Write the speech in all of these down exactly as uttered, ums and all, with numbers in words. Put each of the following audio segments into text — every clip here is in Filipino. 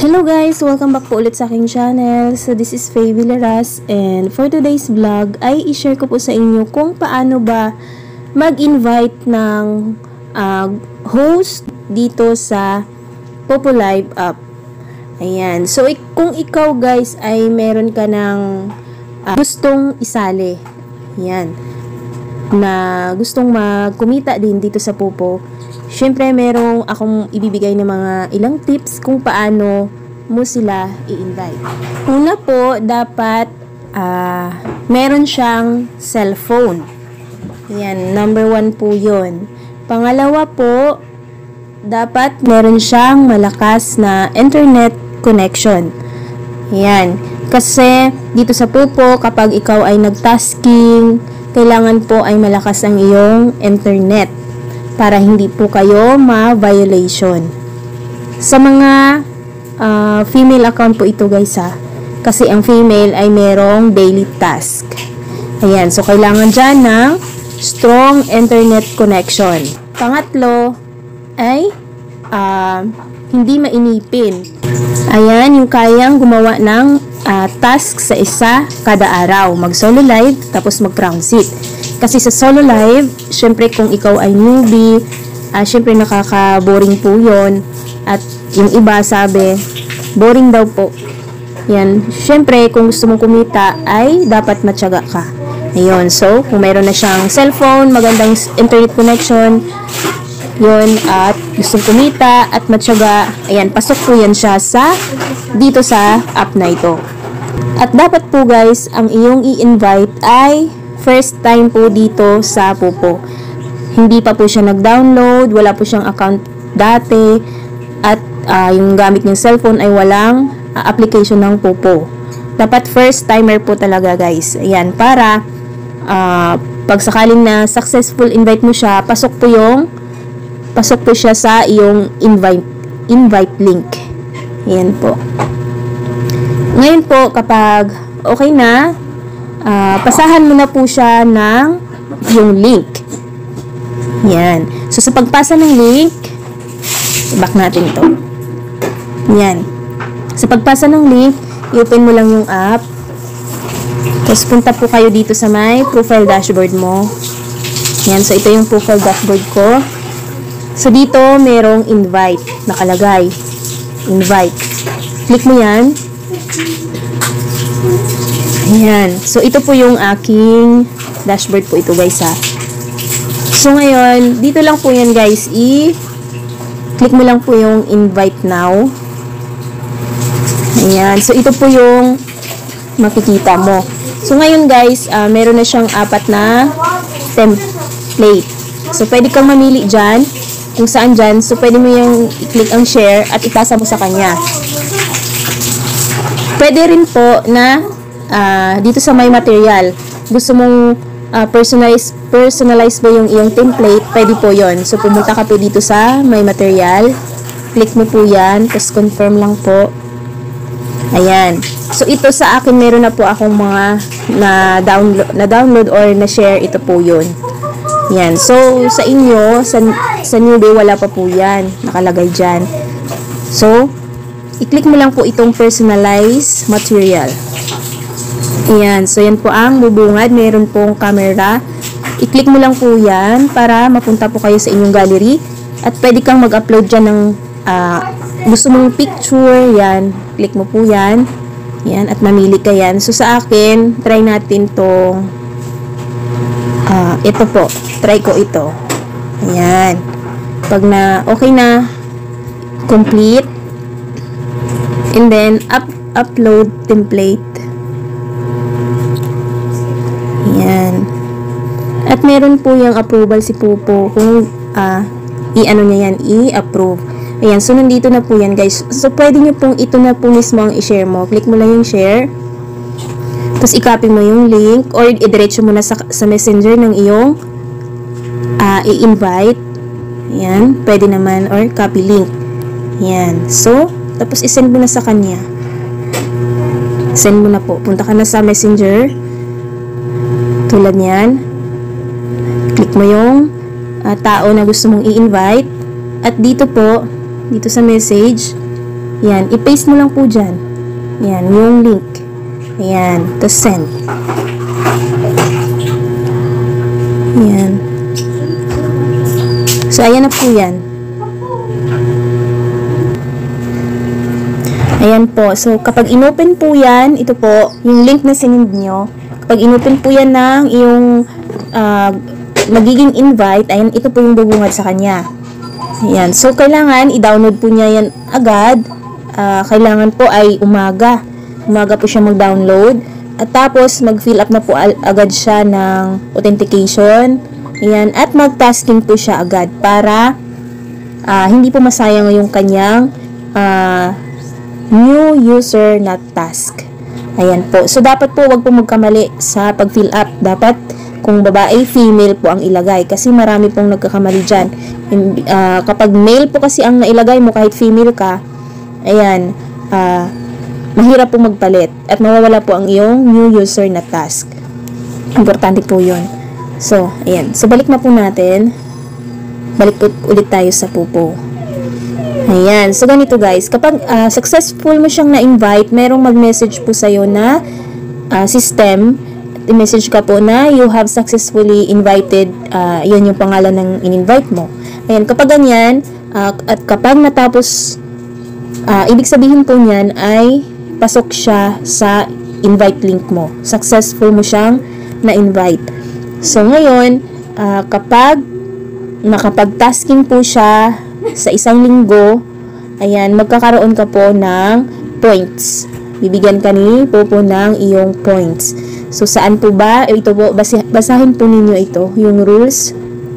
Hello guys! Welcome back po ulit sa aking channel. So this is Faye Villaras, and for today's vlog ay i-share ko po sa inyo kung paano ba mag-invite ng uh, host dito sa Popo Live app. Ayan. So ik kung ikaw guys ay meron ka ng uh, gustong isali, ayan, na gustong magkumita din dito sa Popo, syempre merong akong ibibigay ng mga ilang tips kung paano mo sila i-invite. Una po, dapat uh, meron siyang cellphone. Yan, number one po yun. Pangalawa po, dapat meron siyang malakas na internet connection. Yan. Kasi dito sa Popo, kapag ikaw ay nag-tasking, kailangan po ay malakas ang iyong internet para hindi po kayo ma-violation. Sa mga uh, female account po ito guys ha, kasi ang female ay merong daily task. Ayan, so kailangan dyan ng strong internet connection. Pangatlo ay uh, hindi mainipin. Ayan, yung kayang gumawa ng uh, task sa isa kada araw. Mag-solo live, tapos mag-crown seat. Kasi sa solo live, syempre kung ikaw ay newbie, uh, syempre nakaka-boring po yun. At yung iba sabi, boring daw po. Yan. Syempre, kung gusto mong kumita, ay dapat matyaga ka. Ayun. So, kung mayroon na siyang cellphone, magandang internet connection, yun, at gustong kumita, at matyaga, ayan, pasok po yan siya sa, dito sa app na ito. At dapat po guys, ang iyong i-invite ay first time po dito sa Popo. Hindi pa po siya nag-download, wala po siyang account dati, at uh, yung gamit niyang cellphone ay walang uh, application ng Popo. Dapat first timer po talaga guys. Ayan, para uh, pag sakaling na successful invite mo siya, pasok po yung pasok po siya sa iyong invite invite link. Ayan po. Ngayon po, kapag okay na, Uh, pasahan mo na po siya ng yung link. Yan. So, sa pagpasa ng link, back natin ito. Yan. Sa pagpasa ng link, i-open mo lang yung app. Tapos, punta po kayo dito sa may profile dashboard mo. Yan. So, ito yung profile dashboard ko. So, dito, merong invite. Nakalagay. Invite. Click mo yan. Ayan. So, ito po yung aking dashboard po ito guys ha. So, ngayon, dito lang po yan guys. I-click mo lang po yung invite now. Ayan. So, ito po yung makikita mo. So, ngayon guys, uh, meron na siyang apat na template. So, pwede kang mamili dyan. Kung saan dyan. So, pwede mo yung i-click ang share at ipasa mo sa kanya. Pwede rin po na Uh, dito sa my material, gusto mong uh, personalize, personalize ba yung iyong template, pwede po yon. So, pumunta ka po dito sa my material, click mo po yan, tapos confirm lang po. Ayan. So, ito sa akin, meron na po akong mga na-download na download or na-share, ito po yun. Yan. So, sa inyo, sa, sa newbie, wala pa po yan. Nakalagay dyan. So, i-click mo lang po itong personalize material. Ayan. So, yan po ang bubungad. Meron pong camera. I-click mo lang po yan para mapunta po kayo sa inyong gallery. At pwede kang mag-upload dyan ng uh, gusto mong picture. Yan. Click mo po yan. Yan. At mamili ka yan. So, sa akin, try natin tong uh, ito po. Try ko ito. Ayan. Pag na, okay na, complete. And then, up, upload template. Yan. At meron po yung approval si Popo kung uh, i-ano niya yan, i-approve. Ayan, so nandito na po yan guys. So pwede nyo pong ito na po mismo ang i-share mo. Click mo lang yung share. Tapos i-copy mo yung link or i-diretso mo na sa, sa messenger ng iyong uh, i-invite. Ayan, pwede naman, or copy link. Ayan, so tapos i-send mo na sa kanya. Send mo na po. Punta ka na sa messenger. Tulad yan. Click mo yung uh, tao na gusto mong i-invite. At dito po, dito sa message, Yan, i-paste mo lang po dyan. Yan, yung link. Ayan, to send. Yan. So, ayan na po yan. Ayan po. So, kapag inopen po yan, ito po, yung link na sinend nyo, kapag inopen po yan ng yung uh, magiging invite, ayan, ito po yung bubungad sa kanya. Ayan. So, kailangan i-download po niya yan agad. Uh, kailangan po ay umaga. Umaga po siya mag-download. At tapos, mag-fill up na po agad siya ng authentication. Ayan. At mag-tasking po siya agad para uh, hindi po masayang yung kanyang uh, new user not task. Ayan po. So, dapat po wag po magkamali sa pag-fill up. Dapat kung babae, female po ang ilagay. Kasi marami pong nagkakamali dyan. Uh, kapag male po kasi ang nailagay mo kahit female ka, ayan, uh, mahirap po magpalit at mawawala po ang iyong new user na task. Importante po yun. So, ayan. So, balik na po natin. Balik po ulit tayo sa pupo. Ayan. So, ganito guys. Kapag uh, successful mo siyang na-invite, merong mag-message po sa'yo na uh, system. I-message ka po na you have successfully invited. Uh, yun yung pangalan ng in-invite mo. Ayan. Kapag ganyan, uh, at kapag natapos Uh, ibig sabihin po niyan ay pasok siya sa invite link mo. Successful mo siyang na-invite. So, ngayon, uh, kapag nakapag-tasking po siya sa isang linggo, ayan, magkakaroon ka po ng points. Bibigyan ka ni po po ng iyong points. So, saan po ba? Ito po, basi, basahin po ninyo ito, yung rules.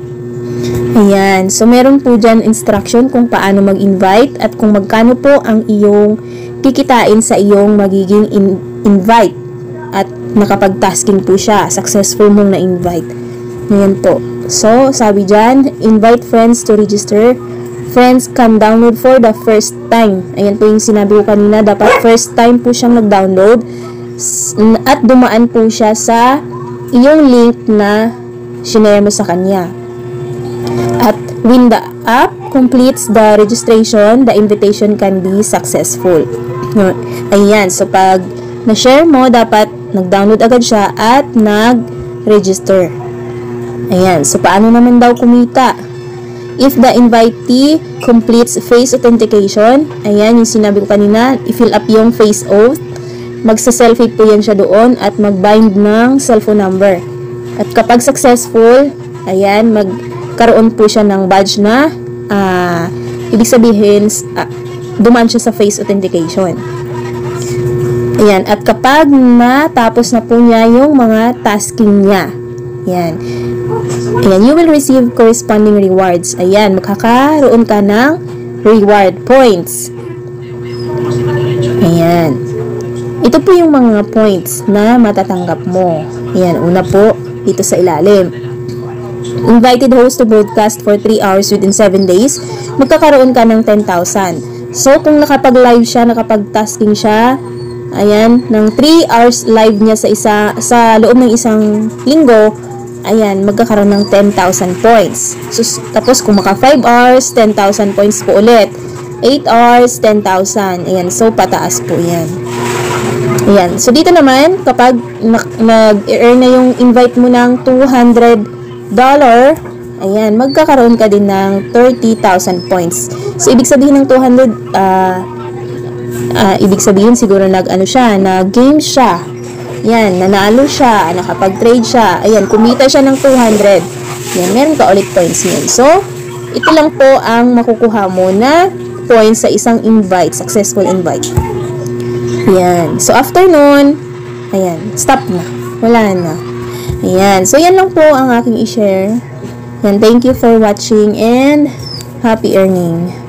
Ayan. So, meron po dyan instruction kung paano mag-invite at kung magkano po ang iyong kikitain sa iyong magiging in invite. At nakapag-tasking po siya. Successful mong na-invite. Ayan po. So, sabi dyan, invite friends to register. Friends can download for the first time. Ayan po yung sinabi ko kanina. Dapat first time po siyang nag-download. At dumaan po siya sa iyong link na shinare mo sa kanya. At when the app completes the registration, the invitation can be successful. Ayan. So, pag na-share mo, dapat nag-download agad siya at nag-register. Ayan. So, paano naman daw kumita? If the invitee completes face authentication, ayan, yung sinabi ko kanina, i-fill up yung face oath, magsa-selfie po yan siya doon at mag-bind ng cellphone number. At kapag successful, ayan, mag karoon po siya ng badge na uh, ibig sabihin uh, dumaan siya sa face authentication. Ayan. At kapag natapos na po niya yung mga tasking niya, ayan, ayan, you will receive corresponding rewards. Ayan, makakaroon ka ng reward points. Ayan. Ito po yung mga points na matatanggap mo. Ayan, una po dito sa ilalim. Invited host to broadcast for three hours within seven days, magkakaroon ka ng ten thousand. So, kung nakapag-live siya, nakapag-tasking siya, ayan, ng three hours live niya sa isa sa loob ng isang linggo, ayan, magkakaroon ng ten thousand points. So, tapos kung maka five hours, ten thousand points po ulit. eight hours, ten thousand. Ayan, so pataas po yan. Ayan, so dito naman, kapag nag-earn na yung invite mo ng two hundred dollar, ayan, magkakaroon ka din ng thirty thousand points. So, ibig sabihin ng two hundred, uh, uh, ibig sabihin siguro nag-ano siya, nag-game siya. Ayan, nanalo siya, nakapag-trade siya. Ayan, kumita siya ng two hundred. Ayan, meron ka ulit points yun. So, ito lang po ang makukuha mo na points sa isang invite, successful invite. Ayan. So, after nun, ayan, stop na. Wala na. Ayan. So, yan lang po ang aking i-share. Ayan. Thank you for watching and happy earning.